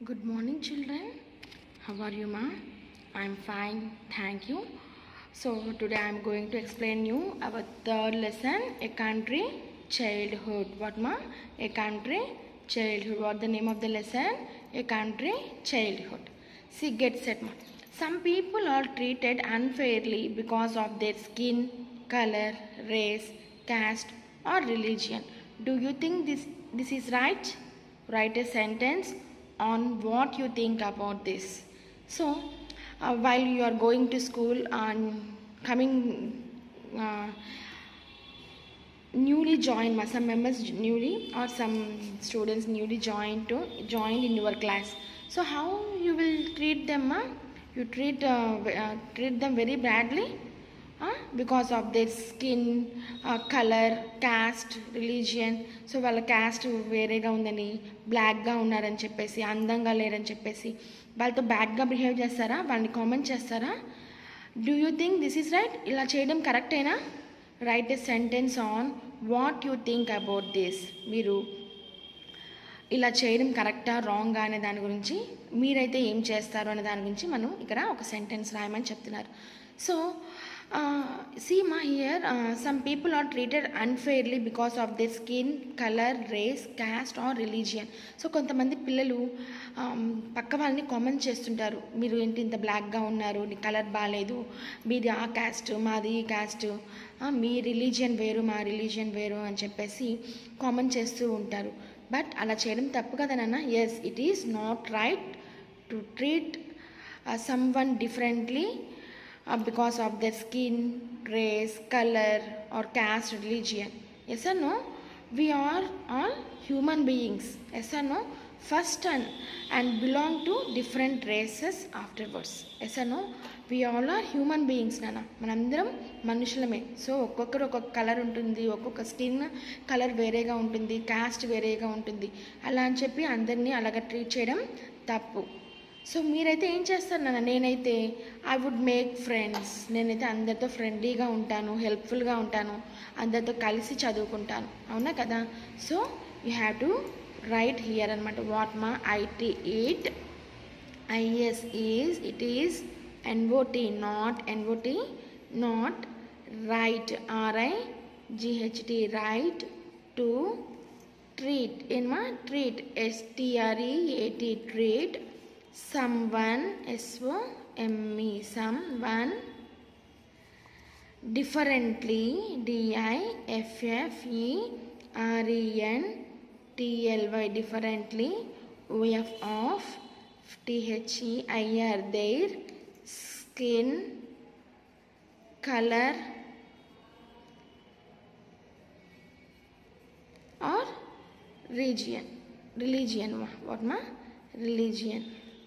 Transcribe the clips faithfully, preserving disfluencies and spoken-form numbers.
Good morning, children. How are you, ma? I'm fine, thank you. So today I'm going to explain you our third lesson, a country childhood. What, ma? A country childhood. What the name of the lesson? A country childhood. See, get set, ma. Some people are treated unfairly because of their skin, color, race, caste, or religion. Do you think this this is right? Write a sentence on what you think about this. So uh, while you are going to school and coming uh, newly joined, some members newly or some students newly joined to joined in your class, so how you will treat them? Ma? You treat uh, uh, treat them very badly uh, because of their skin, uh, color, caste, religion. So వాళ్ళ caste వేరేగా ఉందని, బ్లాక్గా ఉన్నారని చెప్పేసి, అందంగా లేరని చెప్పేసి వాళ్ళతో బ్యాడ్గా బిహేవ్ చేస్తారా? వాళ్ళని కామెంట్ చేస్తారా? Do you think this is right? ఇలా చేయడం కరెక్టేనా? Write a sentence on what you think about this. మీరు ఇలా చేయడం కరెక్టా రాంగా అనే దాని గురించి, మీరైతే ఏం చేస్తారు అనే దాని గురించి మనం ఇక్కడ ఒక సెంటెన్స్ రాయమని చెప్తున్నారు. So see ma, here uh, some people are treated unfairly because of their skin, color, race, caste or religion. So కొంతమంది పిల్లలు పక్క వాళ్ళని కామెంట్ చేస్తుంటారు, మీరు ఏంటి ఇంత బ్లాక్గా ఉన్నారు, నీ కలర్ బాగాలేదు, మీది ఆ క్యాస్ట్, మాది ఈ క్యాస్ట్, మీ రిలీజియన్ వేరు, మా రిలీజియన్ వేరు అని చెప్పేసి కామెంట్ చేస్తూ ఉంటారు. బట్ అలా చేయడం తప్పు కదా నాన్న? Yes, it is not right to treat someone differently Uh, because of their skin, race, color or caste, religion. Yes or no? We are all human beings. Yes or no? First and, and belong to different races afterwards. Yes or no? We all are human beings nana. Manandram manushalame. So ఒక్కొక్కరు ఒక్కొక్క colour ఉంటుంది, ఒక్కొక్క skin colour వేరేగా ఉంటుంది, cost వేరేగా ఉంటుంది. అలా అని చెప్పి అందరినీ అలాగా ట్రీట్ చేయడం తప్పు. సో మీరైతే ఏం చేస్తారు నాన్న? నేనైతే ఐ వుడ్ మేక్ ఫ్రెండ్స్. నేనైతే అందరితో ఫ్రెండ్లీగా ఉంటాను, హెల్ప్ఫుల్గా ఉంటాను, అందరితో కలిసి చదువుకుంటాను. అవునా కదా? So you have to write here అనమాట. వాట్ మా I T it, I S is, it is, N O T not, N O T not, right R I G H T right, to treat ఏమా treat S T R E A T treat, someone S O M E someone, differently D I F F E R E N T L Y differently, O F off, T H E I R their, skin, color or region, religion. What ma? Religion.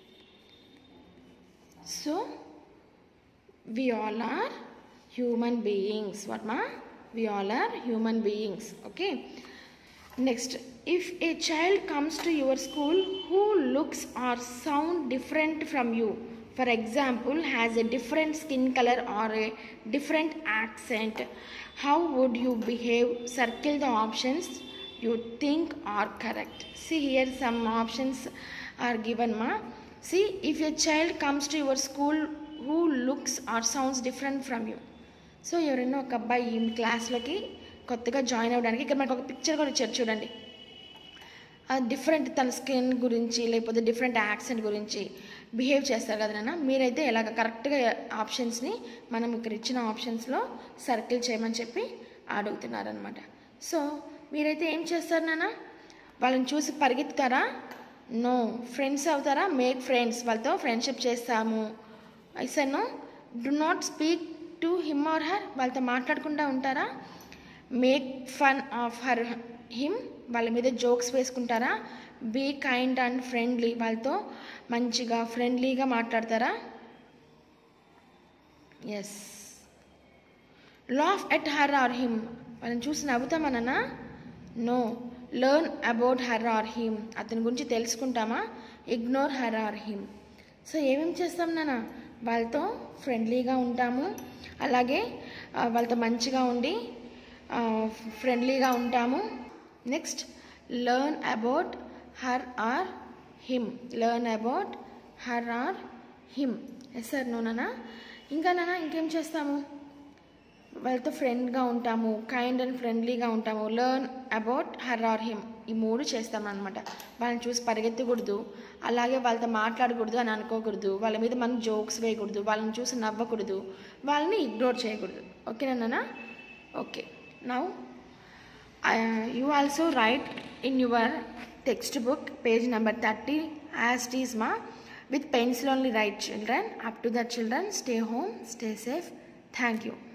So we all are human beings. What ma? We all are human beings. Okay. Next, if a child comes to your school who looks or sound different from you, for example has a different skin color or a different accent, how would you behave? Circle the options you think are correct. See here some options are given ma. See, if a child comes to your school who looks or sounds different from you. So ఎవరైనా ఒక అబ్బాయి ఈ క్లాస్లోకి కొత్తగా join అవ్వడానికి ఇక్కడ మనకు ఒక picture కూడా ఇచ్చారు చూడండి. డిఫరెంట్ తన స్కిన్ గురించి లేకపోతే డిఫరెంట్ యాక్సెంట్ గురించి బిహేవ్ చేస్తారు కదా నాన్న. మీరైతే ఎలాగ కరెక్ట్గా ఆప్షన్స్ని మనం ఇక్కడ ఇచ్చిన ఆప్షన్స్లో సర్కిల్ చేయమని చెప్పి అడుగుతున్నారనమాట. సో మీరైతే ఏం చేస్తారు నాన్న? వాళ్ళని చూసి పరిగెత్తుతారా? నో. ఫ్రెండ్స్ అవుతారా? మేక్ ఫ్రెండ్స్, వాళ్ళతో ఫ్రెండ్షిప్ చేస్తాము. ఐసనో do not speak to him or her, వాళ్ళతో మాట్లాడకుండా ఉంటారా? Make fun of her him, వాళ్ళ మీద జోక్స్ వేసుకుంటారా? బీ కైండ్ అండ్ ఫ్రెండ్లీ, వాళ్ళతో మంచిగా ఫ్రెండ్లీగా మాట్లాడతారా? Yes. Laugh at her or him, వాళ్ళని చూసి నవ్వుతామన్నా? No. Learn about her or him, అతని గురించి తెలుసుకుంటామా? Ignore her or him. So ఏమేమి చేస్తాం నాన్న? వాళ్ళతో ఫ్రెండ్లీగా ఉంటాము, అలాగే వాళ్ళతో మంచిగా ఉండి ఫ్రెండ్లీగా ఉంటాము. Next, learn about her or him. Learn about her or him. Yes sir no నాన్న. ఇంకా నాన్న ఇంకేం చేస్తాము? వాళ్ళతో ఫ్రెండ్గా ఉంటాము, కైండ్ అండ్ ఫ్రెండ్లీగా ఉంటాము. Learn about her or him. ఈ మూడు చేస్తాం అనమాట. వాళ్ళని చూసి పరిగెత్తకూడదు, అలాగే వాళ్ళతో మాట్లాడకూడదు అని అనుకోకూడదు, వాళ్ళ మీద మనం జోక్స్ వేయకూడదు, వాళ్ళని చూసి నవ్వకూడదు, వాళ్ళని ఇగ్నోర్ చేయకూడదు. ఓకేనా నాన్న? Okay. Now you also write in your textbook page number thirty as it is మా with pencil only write children. Up to that children, stay home, stay safe. Thank you.